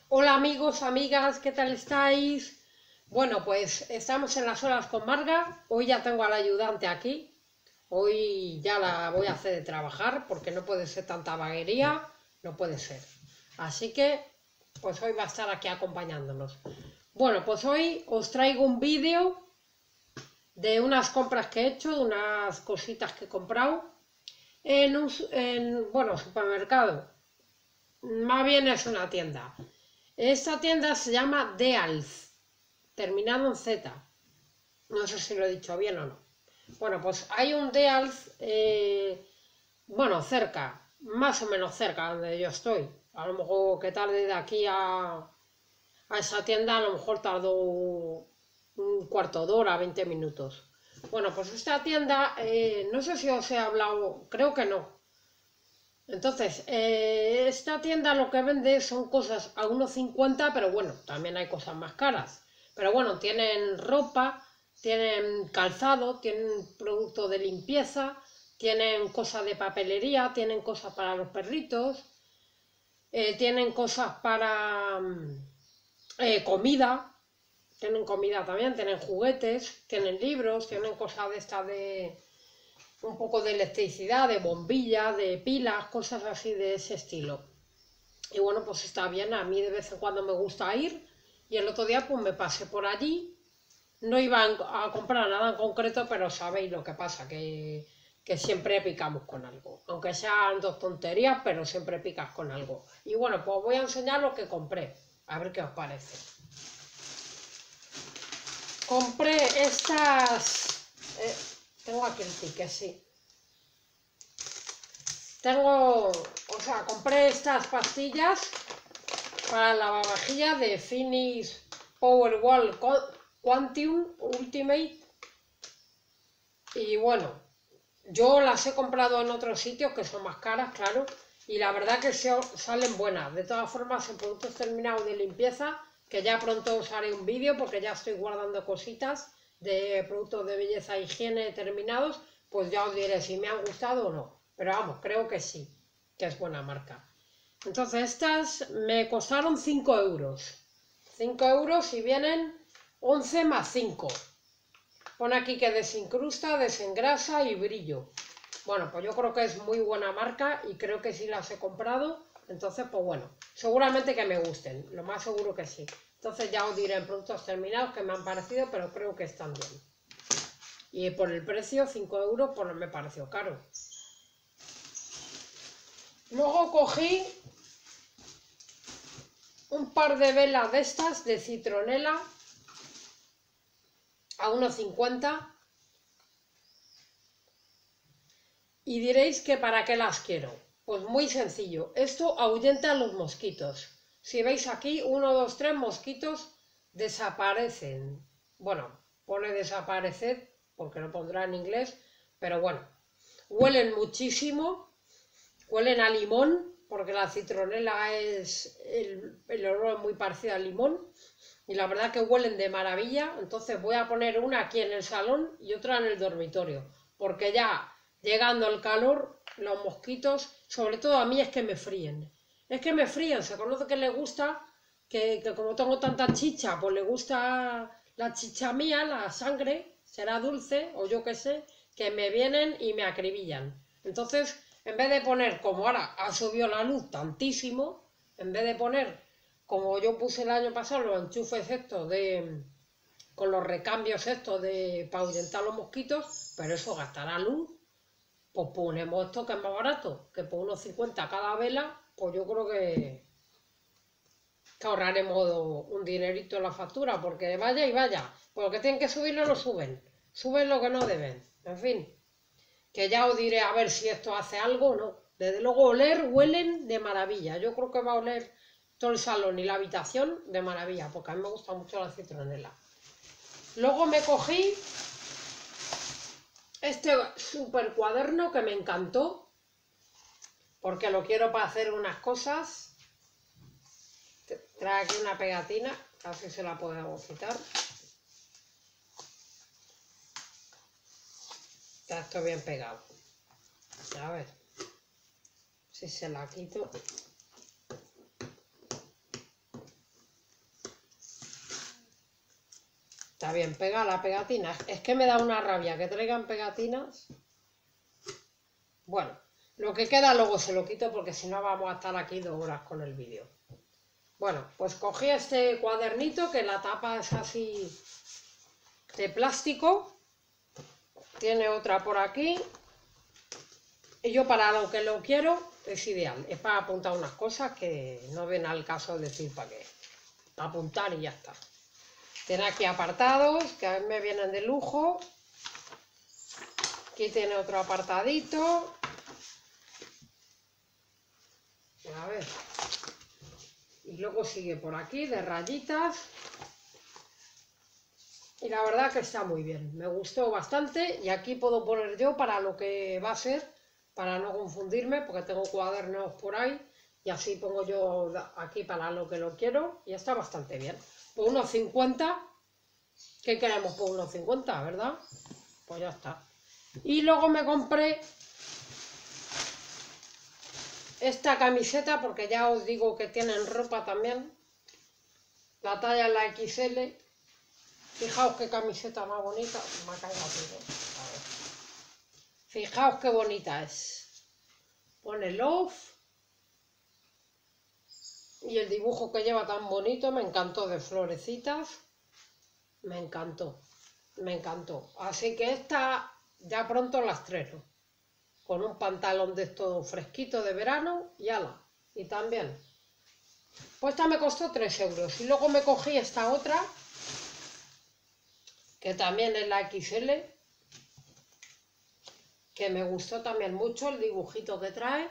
Hola amigos, amigas, ¿qué tal estáis? Bueno, pues estamos en las horas con Marga. Hoy ya tengo al ayudante aquí. Hoy ya la voy a hacer de trabajar porque no puede ser tanta vaguería, no puede ser. Así que, pues hoy va a estar aquí acompañándonos. Bueno, pues hoy os traigo un vídeo de unas compras que he hecho, de unas cositas que he comprado bueno, supermercado. Más bien es una tienda. Esta tienda se llama Dealz, terminado en Z. No sé si lo he dicho bien o no. Bueno, pues hay un Dealz, bueno, cerca, más o menos cerca donde yo estoy. A lo mejor que tarde de aquí a esa tienda, a lo mejor tardó un cuarto de hora, 20 minutos. Bueno, pues esta tienda, no sé si os he hablado, creo que no. Entonces, esta tienda lo que vende son cosas a 1,50, pero bueno, también hay cosas más caras. Pero bueno, tienen ropa, tienen calzado, tienen productos de limpieza, tienen cosas de papelería, tienen cosas para los perritos, tienen cosas para comida, tienen comida también, tienen juguetes, tienen libros, tienen cosas de estas de un poco de electricidad, de bombillas, de pilas, cosas así de ese estilo. Y bueno, pues está bien, a mí de vez en cuando me gusta ir y el otro día pues me pasé por allí, no iba a comprar nada en concreto, pero sabéis lo que pasa, que siempre picamos con algo, aunque sean dos tonterías, pero siempre picas con algo. Y bueno, pues voy a enseñar lo que compré, a ver qué os parece. Compré estas... tengo aquí el ticket, sí. Compré estas pastillas para la lavavajilla de Finish Powerwall Quantum Ultimate. Y bueno, yo las he comprado en otros sitios que son más caras, claro, y la verdad que salen buenas. De todas formas, en productos terminados de limpieza, que ya pronto os haré un vídeo porque ya estoy guardando cositas de productos de belleza e higiene terminados, pues ya os diré si me han gustado o no. Pero vamos, creo que sí, que es buena marca. Entonces estas me costaron 5 euros. 5 euros y vienen 11 más 5. Pone aquí que desincrusta, desengrasa y brillo. Bueno, pues yo creo que es muy buena marca y creo que sí las he comprado. Entonces, pues bueno, seguramente que me gusten. Lo más seguro que sí. Entonces ya os diré en productos terminados que me han parecido, pero creo que están bien. Y por el precio, 5 euros, pues no me pareció caro. Luego cogí un par de velas de estas de citronela a 1,50 y diréis que para qué las quiero. Pues muy sencillo, esto ahuyenta a los mosquitos. Si veis aquí, 1, 2, 3 mosquitos desaparecen. Bueno, pone desaparecer porque lo pondrá en inglés, pero bueno, huelen muchísimo, huelen a limón, porque la citronela el olor es muy parecido al limón. Y la verdad que huelen de maravilla, entonces voy a poner una aquí en el salón y otra en el dormitorio, porque ya llegando el calor, los mosquitos, sobre todo a mí es que me fríen. Es que me fríen, se conoce que les gusta, que como tengo tanta chicha, pues le gusta la chicha mía, la sangre, será dulce o yo qué sé, que me vienen y me acribillan. Entonces, en vez de poner, como ahora ha subido la luz tantísimo, en vez de poner como yo puse el año pasado los enchufes estos con los recambios estos para ahuyentar los mosquitos, pero eso gastará luz, pues ponemos esto que es más barato, que por unos 50 cada vela, pues yo creo que ahorraremos un dinerito en la factura, porque vaya y vaya, pues lo que tienen que subirlo lo suben lo que no deben, en fin, que ya os diré a ver si esto hace algo o no. Desde luego huelen de maravilla, yo creo que va a oler todo el salón y la habitación de maravilla, porque a mí me gusta mucho la citronela. Luego me cogí este super cuaderno que me encantó, porque lo quiero para hacer unas cosas. Trae aquí una pegatina, así se la podemos quitar. Está esto bien pegado. A ver si se la quito. está bien pega la pegatina. Es que me da una rabia que traigan pegatinas. Bueno, lo que queda luego se lo quito porque si no vamos a estar aquí 2 horas con el vídeo. Bueno, pues cogí este cuadernito que la tapa es así de plástico. Tiene otra por aquí. Y yo para lo que lo quiero es ideal. Es para apuntar unas cosas que no viene al caso decir para qué. Para apuntar y ya está. Tiene aquí apartados que a mí me vienen de lujo. Aquí tiene otro apartadito. A ver. Y luego sigue por aquí de rayitas. Y la verdad que está muy bien. Me gustó bastante. Y aquí puedo poner yo para lo que va a ser. Para no confundirme. Porque tengo cuadernos por ahí. Y así pongo yo aquí para lo que lo quiero. Y está bastante bien. Por unos 50. ¿Qué queremos por unos 50, verdad? Pues ya está. Y luego me compré esta camiseta porque ya os digo que tienen ropa también. La talla es la XL. Fijaos qué camiseta más bonita. Me ha caído todo. A ver. Fijaos qué bonita es. Pone Love. Y el dibujo que lleva tan bonito me encantó de florecitas. Me encantó. Me encantó. Así que esta ya pronto la estreno. Con un pantalón de estos fresquito de verano y ala. Y también. Pues esta me costó 3 euros. Y luego me cogí esta otra. Que también es la XL. Que me gustó también mucho el dibujito que trae.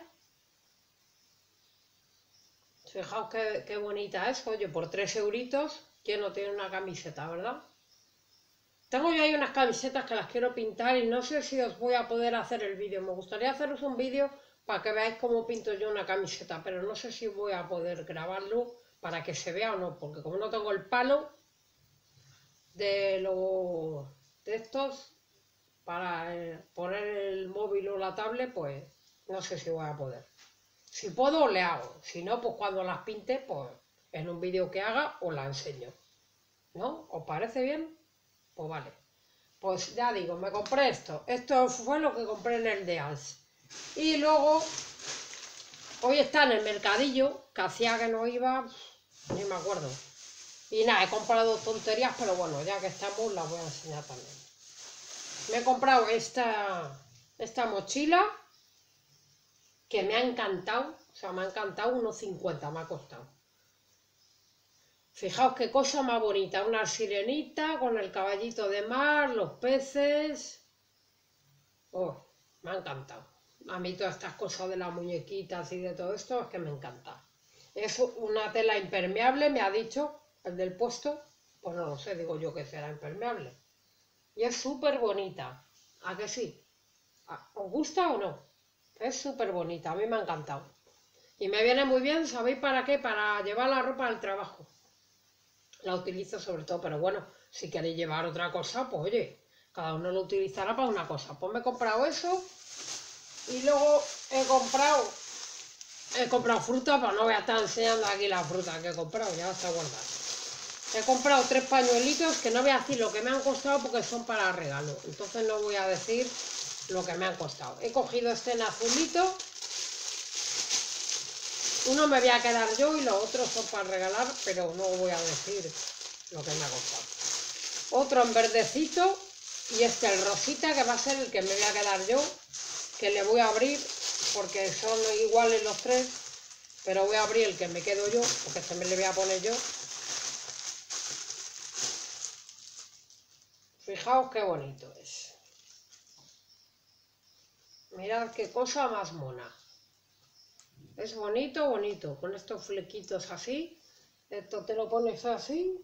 Fijaos qué bonita es. Oye, por 3 euritos. ¿Quién no tiene una camiseta, verdad? Tengo yo ahí unas camisetas que las quiero pintar y no sé si os voy a poder hacer el vídeo. Me gustaría haceros un vídeo para que veáis cómo pinto yo una camiseta, pero no sé si voy a poder grabarlo para que se vea o no, porque como no tengo el palo de estos para poner el móvil o la tablet, pues no sé si voy a poder. Si puedo, le hago. Si no, pues cuando las pinte, pues en un vídeo que haga os la enseño. ¿No? ¿Os parece bien? Pues vale, pues ya digo, me compré esto. Esto fue lo que compré en el de Als. Y luego, hoy está en el mercadillo, que hacía que no iba, ni me acuerdo. Y nada, he comprado tonterías, pero bueno, ya que estamos, las voy a enseñar también. Me he comprado esta mochila, que me ha encantado. O sea, me ha encantado, unos 50 me ha costado. Fijaos qué cosa más bonita, una sirenita con el caballito de mar, los peces. Oh, me ha encantado. A mí todas estas cosas de las muñequitas y de todo esto es que me encanta. Es una tela impermeable, me ha dicho el del puesto. Pues no lo sé, digo yo que será impermeable. Y es súper bonita. ¿A que sí? ¿Os gusta o no? Es súper bonita, a mí me ha encantado. Y me viene muy bien, ¿sabéis para qué? Para llevar la ropa al trabajo. La utilizo sobre todo, pero bueno, si queréis llevar otra cosa, pues oye, cada uno lo utilizará para una cosa. Pues me he comprado eso y luego he comprado fruta, pero no voy a estar enseñando aquí la fruta que he comprado, ya está guardada. He comprado 3 pañuelitos que no voy a decir lo que me han costado porque son para regalo, entonces no voy a decir lo que me han costado. He cogido este en azulito. Uno me voy a quedar yo y los otros son para regalar, pero no voy a decir lo que me ha costado. Otro en verdecito y este el rosita, que va a ser el que me voy a quedar yo, que le voy a abrir porque son iguales los 3, pero voy a abrir el que me quedo yo, porque este me le voy a poner yo. Fijaos qué bonito es. Mirad qué cosa más mona. Es bonito, bonito, con estos flequitos así. Esto te lo pones así.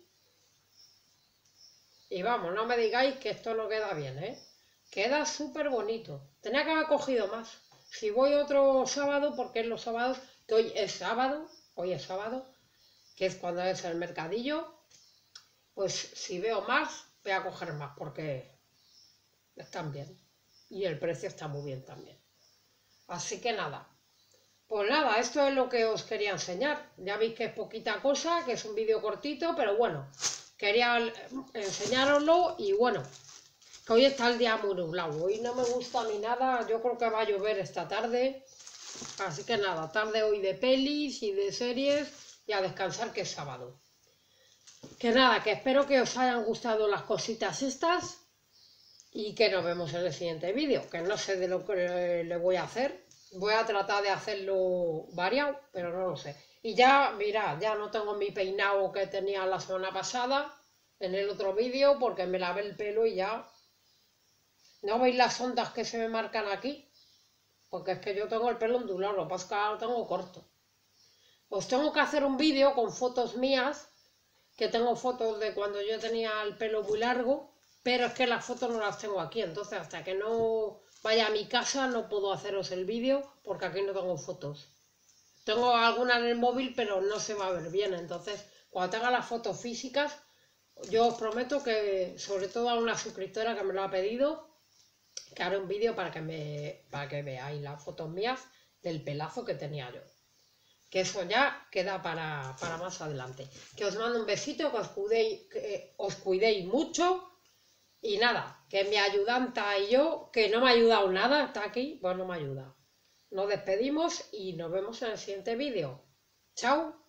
Y vamos, no me digáis que esto no queda bien, ¿eh? Queda súper bonito. Tenía que haber cogido más. Si voy otro sábado, porque es los sábados, que hoy es sábado, que es cuando es el mercadillo, pues si veo más, voy a coger más, porque están bien. Y el precio está muy bien también. Así que nada. Pues nada, esto es lo que os quería enseñar. Ya veis que es poquita cosa, que es un vídeo cortito, pero bueno, quería enseñároslo y bueno, que hoy está el día muy nublado, hoy no me gusta ni nada, yo creo que va a llover esta tarde, así que nada, tarde hoy de pelis y de series y a descansar que es sábado. Que nada, que espero que os hayan gustado las cositas estas y que nos vemos en el siguiente vídeo, que no sé de lo que le voy a hacer, voy a tratar de hacerlo variado, pero no lo sé. Y ya, mirad, ya no tengo mi peinado que tenía la semana pasada en el otro vídeo porque me lavé el pelo y ya... ¿No veis las ondas que se me marcan aquí? Porque es que yo tengo el pelo ondulado, lo que pasa es que ahora lo tengo corto. Os tengo que hacer un vídeo con fotos mías, que tengo fotos de cuando yo tenía el pelo muy largo, pero es que las fotos no las tengo aquí, entonces hasta que no vaya a mi casa no puedo haceros el vídeo porque aquí no tengo fotos. Tengo algunas en el móvil, pero no se va a ver bien, entonces cuando tenga las fotos físicas, yo os prometo que, sobre todo a una suscriptora que me lo ha pedido, que haré un vídeo para que veáis las fotos mías del pelazo que tenía yo. Que eso ya queda para más adelante. Que os mando un besito, que os cuidéis mucho. Y nada, que mi ayudanta y yo, que no me ha ayudado nada, está aquí, pues no me ayuda. Nos despedimos y nos vemos en el siguiente vídeo. ¡Chao!